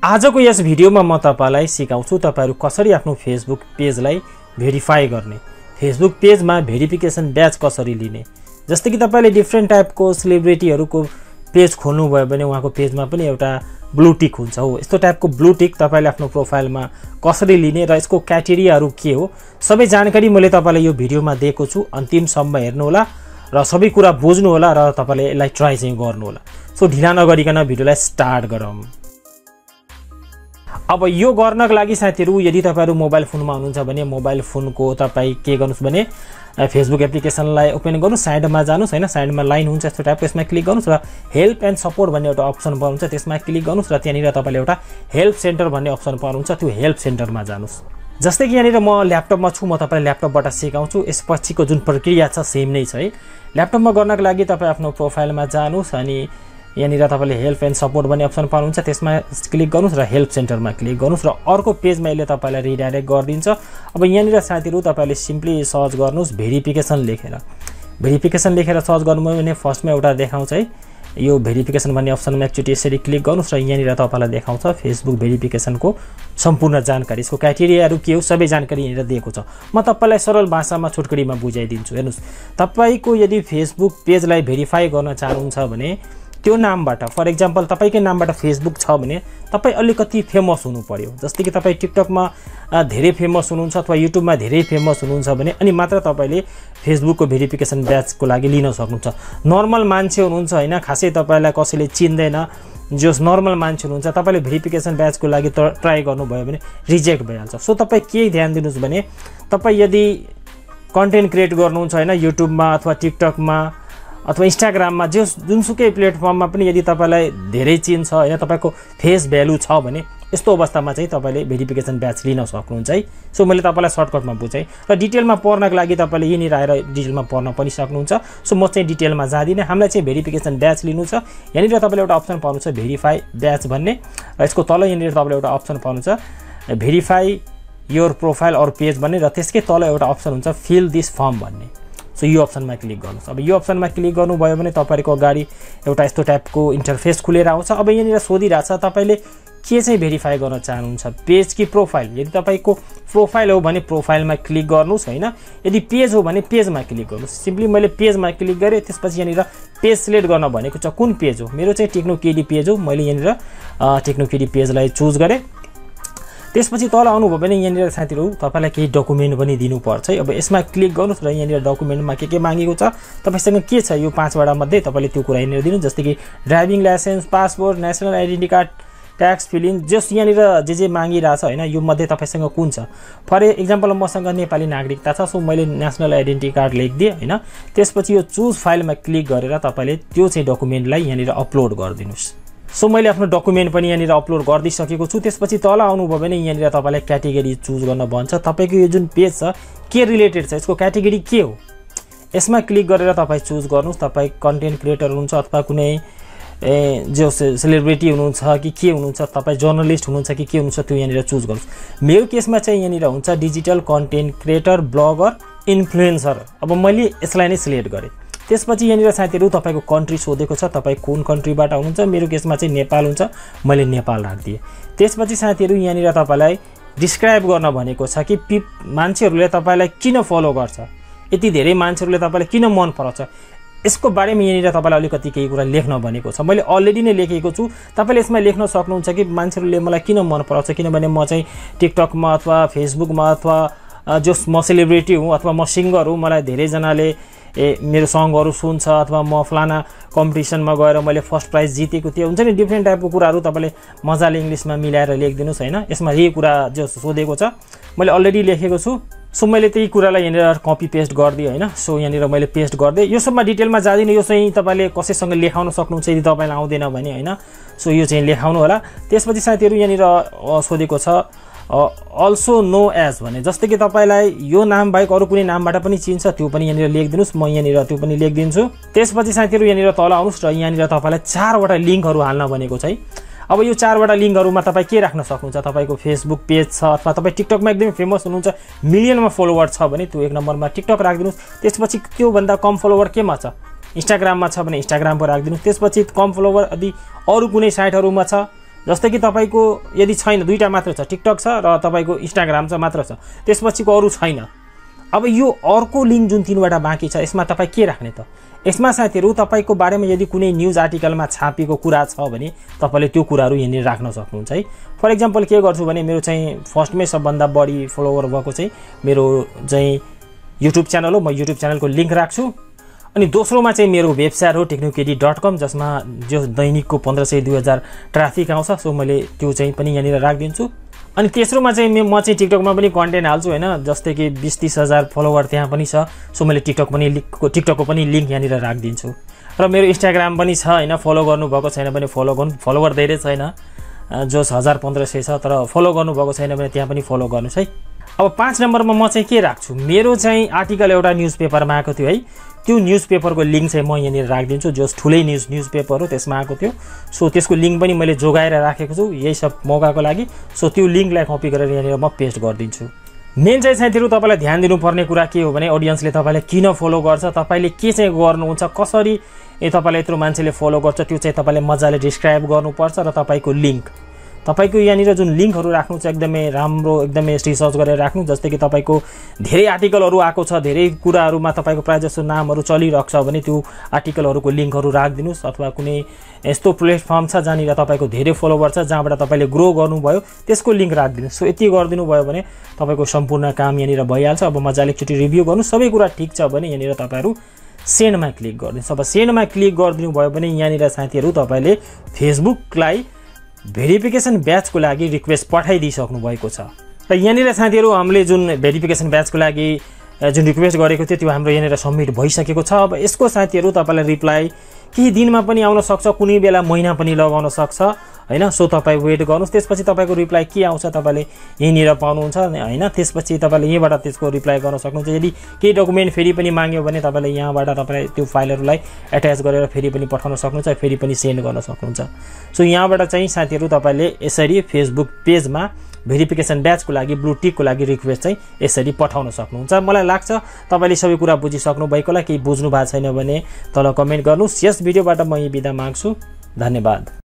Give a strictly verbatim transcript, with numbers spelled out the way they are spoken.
आजको यस भिडियोमा म तपाईलाई सिकाउँछु तपाईहरु कसरी आफ्नो फेसबुक पेजलाई भेरिफाई गर्ने, फेसबुक पेजमा भेरिफिकेसन ब्याज कसरी लिने। जस्तै कि तपाईले डिफ्रेन्ट टाइपको सेलिब्रिटीहरुको पेज खोल्नु भयो भने उहाँको पेजमा पनि एउटा ब्लू टिक हुन्छ हो। यस्तो टाइपको ब्लू टिक तपाईले आफ्नो प्रोफाइलमा कसरी लिने र यसको क्राइटेरियाहरु के हो, सबै जानकारी मैले तपाईलाई यो भिडियोमा दिएको छु। अन्तिमसम्म हेर्नु होला र सबै कुरा बुझ्नु होला र तपाईले यसलाई ट्राई चाहिँ गर्नु होला। सो ढिला नगरिकन भिडियोलाई स्टार्ट गरौँ। अब यो गर्नको लागि साथीहरु यदि तपाईहरु मोबाइल फोनमा हुनुहुन्छ भने मोबाइल फोनको तपाई के गर्नुस् भने फेसबुक एप्लिकेसनलाई ओपन गर्नुस्, साइडमा जानुस् हैन, साइडमा लाइन हुन्छ यस्तो टाइपको, यसमा क्लिक गर्नुस् र हेल्प एन्ड सपोर्ट भन्ने एउटा अप्सन पाउनुहुन्छ, त्यसमा क्लिक गर्नुस् र त्यहाँनिर तपाईले एउटा हेल्प सेन्टर भन्ने अप्सन पाउनुहुन्छ, त्यो हेल्प सेन्टरमा जानुस्। जस्तै कि यहाँनिर म ल्यापटपमा छु, म तपाईलाई ल्यापटपबाट सिकाउँछु। यसपछिको जुन प्रक्रिया छ सेम नै छ है। ल्यापटपमा गर्नको लागि तपाई आफ्नो प्रोफाइलमा जानुस् अनि यहाँनिर तपाईले हेल्प एन्ड सपोर्ट भन्ने अप्सन पाउनुहुन्छ, त्यसमा क्लिक गर्नुस् र हेल्प सेन्टरमा क्लिक गर्नुस् र अर्को पेजमा यसले तपाईलाई रिडाइरेक्ट गरिदिन्छ। अब यहाँनिर साथीहरु तपाईले सिम्पली सर्च गर्नुस् भेरिफिकेसन लेखेर, भेरिफिकेसन लेखेर सर्च गर्नुभयो भने फर्स्टमा एउटा देखाउँछ है यो भेरिफिकेसन भन्ने अप्सनमा एकचोटी यसरी क्लिक गर्नुस् र यहाँनिर तपाईलाई देखाउँछ फेसबुक भेरिफिकेसनको सम्पूर्ण जानकारी, यसको क्राइटेरियाहरु के हो सबै जानकारी यहाँनिर दिएको छ। म तपाईलाई सरल भाषामा छोटकरीमा बुझाइदिन्छु। हेर्नुस्, तपाईको यदि फेसबुक पेजलाई भेरिफाई गर्न चाहनुहुन्छ भने त्यो नामबाट, फर एक्जाम्पल तपाईकै नामबाट फेसबुक छ भने तपाई अलिकति फेमस हुनु पर्यो। जस्तै कि तपाई टिकटकमा धेरै फेमस हुनुहुन्छ अथवा युट्युबमा धेरै फेमस हुनुहुन्छ भने अनि मात्र तपाईले फेसबुकको भेरिफिकेसन ब्याजको लागि लिन सक्नुहुन्छ। नर्मल मान्छे हुनुहुन्छ हैन, खासै तपाईलाई कसैले चिन्दैन, जस नर्मल मान्छे हुनुहुन्छ तपाईले भेरिफिकेसन ब्याजको लागि ट्राई गर्नुभयो भने रिजेक्ट भइहाल्छ। सो तपाई के ध्यान दिनुस् भने तपाई यदि कन्टेन्ट क्रिएट गर्नुहुन्छ हैन युट्युबमा अथवा टिकटकमा अथवा इन्स्टाग्राममा जो जुनसुकै प्लेटफर्ममा पनि यदि तपाईलाई धेरै चिन्छ हैन, तपाईको फेस भ्यालु छ भने यस्तो अवस्थामा चाहिँ तपाईले भेरिफिकेसन ब्याज लिन सक्नुहुन्छ है। सो मैले तपाईलाई सर्टकटमा बुझाएँ र डिटेलमा पढ्नको लागि तपाईले यहीँनिर आएर डिटेलमा पढ्न पनि सक्नुहुन्छ। सो म चाहिँ डिटेलमा जादिनँ। हामीलाई चाहिँ भेरिफिकेसन ब्याज लिनु छ। यहाँनिर तपाईले एउटा अप्सन पाउनुहुन्छ भेरिफाई ब्याज भन्ने र यसको तल यहाँनिर तपाईले एउटा अप्सन पाउनुहुन्छ verify your profile or page भन्ने र त्यसकै तल एउटा अप्सन हुन्छ फिल दिस फर्म भन्ने। सो यो अप्सनमा क्लिक गर्नुस्। अब यो अप्सनमा क्लिक गर्नुभयो भने तपाईको अगाडि एउटा यस्तो टाइपको इन्टरफेस खुलेर आउँछ। अब यहाँनिर सोधिरहेछ तपाईले के चाहिँ भेरिफाई गर्न चाहनुहुन्छ, पेज कि प्रोफाइल। यदि तपाईको प्रोफाइल हो भने प्रोफाइलमा क्लिक गर्नुस् हैन, यदि पेज हो भने पेजमा क्लिक गर्नुस्। सिम्पली मैले पेजमा क्लिक गरेँ, त्यसपछि यहाँनिर पेज सिलेक्ट गर्न भनेको छ कुन पेज हो। मेरो चाहिँ टेक्नो केडी पेज हो, मैले यहाँनिर टेक्नो केडी पेजलाई चुज गरेँ। त्यसपछि तल आउनुभयो भने यहाँनिर साथीहरु तपाईलाई केही डकुमेन्ट पनि दिनुपर्छ है। अब यसमा क्लिक गर्नुस् र यहाँनिर डकुमेन्टमा के के मागेको छ, तपाईसँग के छ यो पाँचवटा मध्ये तपाईले त्यो कुरा यहाँनिर दिनु। जस्तै कि driving licence, passport, national identity card, tax filing, जस यहाँनिर जे जे मागिरहेछ हैन यो मध्ये तपाईसँग कुन छ। फर एक्जाम्पल मसँग नेपाली नागरिकता छ, सो मैले नेशनल आइडेन्टिटी कार्ड लेखिदिएँ हैन। त्यसपछि यो चुज फाइलमा क्लिक गरेर तपाईले त्यो चाहिँ डकुमेन्टलाई यहाँनिर अपलोड गरिदिनुस्। सो मैले आफ्नो डकुमेन्ट पनि यहाँनिर अपलोड गरिदिसकेको छु। त्यसपछि तल आउनुभयो भने यहाँनिर तपाईलाई क्याटेगोरी चुज गर्न भन्छ। तपाईको यो जुन पेज छ के रिलेटेड छ, यसको क्याटेगोरी के हो, यसमा क्लिक गरेर तपाई चुज गर्नुस्। तपाई कन्टेन्ट क्रिएटर हुनुहुन्छ अथवा कुनै ए जो सेलिब्रिटी हुनुहुन्छ कि के हुनुहुन्छ, तपाई जर्नलिस्ट हुनुहुन्छ कि के हुनुहुन्छ त्यो यहाँनिर चुज गर्नुस्। मेरो केसमा चाहिँ यहाँनिर हुन्छ digital content creator, blogger, influencer. अब मैले यसलाई नै सिलेक्ट गरेँ। त्यसपछि यहाँनिर साथीहरु तपाईको कन्ट्री सोधेको छ, तपाई कुन कन्ट्रीबाट हुनुहुन्छ। मेरो केसमा चाहिँ नेपाल हुन्छ, मैले नेपाल राखिदिएँ। त्यसपछि साथीहरु यहाँनिर तपाईलाई डिस्क्राइब गर्न भनेको छ कि पिप मान्छेहरुले तपाईलाई किन फलो गर्छ, यति धेरै मान्छेहरुले तपाईलाई किन मन पराउँछ, यसको बारेमा यहाँनिर तपाईलाई अलिकति केही कुरा लेख्न भनेको छ। मैले अलरेडी नै लेखेको छु, तपाईले यसमा लेख्न सक्नुहुन्छ कि मान्छेहरुले मलाई किन मन पराउँछ, किनभने म चाहिँ टिकटकमा अथवा फेसबुकमा अथवा जो म सेलिब्रिटी हुँ अथवा म सिङ्गर हुँ, मलाई धेरै जनाले ए मेरो सङ्गहरू सुन्छ अथवा म फलाना कम्पिटिसनमा गएर मैले फर्स्ट प्राइज जितेको थिएँ, हुन्छ नि डिफ्रेन्ट टाइपको कुराहरू तपाईले मजाले इङ्ग्लिसमा मिलाएर लेखिदिनुस् हैन। यसमा यही कुरा जो सोधेको छ मैले अलरेडी लेखेको छु। सो मैले त्यही कुरालाई यहाँनिर कपी पेस्ट गरिदिएँ हैन। सो यहाँनिर मैले पेस्ट गरिदिएँ। यो सबमा डिटेलमा जादिनँ, यो चाहिँ तपाईले कसैसँग लेखाउन सक्नुहुन्छ यदि तपाईलाई आउँदैन भने हैन। सो यो चाहिँ लेखाउनु होला। त्यसपछि साथीहरु यहाँनिर सोधेको छ अल्सो नो एज भने, जस्तै कि तपाईलाई यो नाम बाहेक अरु कुनै नामबाट पनि चिन्छ त्यो पनि यहाँनिर लेखिदिनुस्। म यहाँनिर त्यो पनि लेखिदिन्छु। त्यसपछि साथीहरु यहाँनिर तल आउनुस् र यहाँनिर तपाईलाई चारवटा लिङ्कहरू हाल्न भनेको छ है। अब यो चारवटा लिङ्कहरूमा तपाईँ के राख्न सक्नुहुन्छ, तपाईको फेसबुक पेज छ अथवा तपाईँ टिकटकमा एकदमै फेमस हुनुहुन्छ, मिलियनमा फलोवर छ भने त्यो एक नम्बरमा टिकटक राखिदिनुस्। त्यसपछि त्योभन्दा कम फलोवर केमा छ, इन्स्टाग्राममा छ भने इन्स्टाग्राम पर राखिदिनुस्। त्यसपछि कम फलोवर यदि अरु कुनै साइटहरुमा छ जस्तै कि तपाईँको यदि छैन, दुईवटा मात्र छ, टिकटक छ र तपाईँको इन्स्टाग्राम छ मात्र छ, त्यसपछिको अरू छैन। अब यो अर्को लिङ्क जुन तिनवटा बाँकी छ यसमा तपाईँ के राख्ने त? यसमा साथीहरू तपाईँको बारेमा यदि कुनै न्युज आर्टिकलमा छापिएको कुरा छ भने तपाईँले त्यो कुराहरू यहाँनिर राख्न सक्नुहुन्छ है। फर इक्जाम्पल के गर्छु भने मेरो चाहिँ फर्स्टमै सबभन्दा बढी फलोवर भएको चाहिँ मेरो चाहिँ युट्युब च्यानल हो, म युट्युब च्यानलको लिङ्क राख्छु। अनि दोस्रोमा चाहिँ मेरो वेबसाइट हो टेक्नोकेडी डट कम, जसमा जो दैनिकको पन्ध्र सय दुई हजार ट्राफिक आउँछ, सो मैले त्यो चाहिँ पनि यहाँनिर राखिदिन्छु। अनि तेस्रोमा चाहिँ म चाहिँ टिकटकमा पनि कन्टेन्ट हाल्छु होइन, जस्तै कि बिस तिस हजार फलोवर त्यहाँ पनि छ, सो मैले टिकटक पनि लिङ्कको टिकटकको पनि लिङ्क यहाँनिर राखिदिन्छु। र मेरो इन्स्टाग्राम पनि छ होइन, फलो गर्नुभएको छैन भने फलो गर्नु, फलोवर धेरै छैन, जस हजार पन्ध्र सय छ, तर फलो गर्नुभएको छैन भने त्यहाँ पनि फलो गर्नुहोस् है। अब पाँच नम्बरमा म चाहिँ के राख्छु, मेरो चाहिँ आर्टिकल एउटा न्युज पेपरमा आएको थियो है, त्यो न्युज पेपरको लिङ्क चाहिँ म यहाँनिर राखिदिन्छु, जस ठुलै न्युज न्युज पेपर हो त्यसमा आएको थियो। सो त्यसको लिङ्क पनि मैले जोगाएर राखेको छु यही सब मौकाको लागि। सो त्यो लिङ्कलाई कपी गरेर यहाँनिर म पेस्ट गरिदिन्छु। मेन चाहिँ साथीहरू तपाईँलाई ध्यान दिनुपर्ने कुरा के हो भने अडियन्सले तपाईँलाई किन फलो गर्छ, तपाईँले के चाहिँ गर्नुहुन्छ, कसरी ए तपाईँलाई यत्रो मान्छेले फलो गर्छ, त्यो चाहिँ तपाईँले मजाले डिस्क्राइब गर्नुपर्छ। र तपाईँको लिङ्क, तपाईँको यहाँनिर जुन लिङ्कहरू राख्नु छ एकदमै राम्रो, एकदमै रिसर्च गरेर राख्नु। जस्तै कि तपाईँको धेरै आर्टिकलहरू आएको छ, धेरै कुराहरूमा तपाईँको प्रायः जस्तो नामहरू चलिरहेको छ भने त्यो आर्टिकलहरूको लिङ्कहरू राखिदिनुहोस्। अथवा कुनै यस्तो प्लेटफर्म छ जहाँनिर तपाईँको धेरै फलोवर छ, जहाँबाट तपाईँले ग्रो गर्नुभयो, त्यसको लिङ्क राखिदिनुहोस्। सो यति गरिदिनु भयो भने तपाईँको सम्पूर्ण काम यहाँनिर भइहाल्छ। अब मजाले एकचोटि रिभ्यू गर्नु, सबै कुरा ठिक छ भने यहाँनिर तपाईँहरू सेन्डमा क्लिक गरिदिनुहोस्। अब सेन्डमा क्लिक गरिदिनु भयो भने यहाँनिर साथीहरू तपाईँले फेसबुकलाई भेरिफिकेसन ब्याचको लागि रिक्वेस्ट पठाइदिइसक्नु भएको छ। र यहाँनिर साथीहरू हामीले जुन भेरिफिकेसन ब्याचको लागि जुन रिक्वेस्ट गरेको थियो त्यो हाम्रो यहाँनिर सबमिट भइसकेको छ। अब यसको साथीहरू तपाईँलाई रिप्लाई केही दिनमा पनि आउन सक्छ, कुनै बेला महिना पनि लगाउन सक्छ होइन। सो तपाईँ वेट गर्नुहोस्, त्यसपछि तपाईँको रिप्लाई के आउँछ तपाईँले यहीँनिर पाउनुहुन्छ होइन। त्यसपछि तपाईँले यहीँबाट त्यसको रिप्लाई गर्न सक्नुहुन्छ। यदि केही डकुमेन्ट फेरि पनि माग्यो भने तपाईँले यहाँबाट तपाईँले त्यो फाइलहरूलाई एट्याच गरेर फेरि पनि पठाउन सक्नुहुन्छ, फेरि पनि सेन्ड गर्न सक्नुहुन्छ। सो यहाँबाट चाहिँ साथीहरू तपाईँले यसरी फेसबुक पेजमा भेरिफिकेसन ब्याचको लागि ब्लू टिकको लागि रिक्वेस्ट चाहिँ यसरी पठाउन सक्नुहुन्छ। मलाई लाग्छ तपाईँले सबै कुरा बुझिसक्नु भएको होला, केही बुझ्नु भएको छैन भने तल कमेन्ट गर्नुहोस्। यस भिडियोबाट म यही बिदा माग्छु। धन्यवाद।